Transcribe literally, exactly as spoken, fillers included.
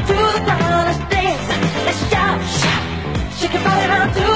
to the ground, let's dance, let's shout, shout. Shake your body down to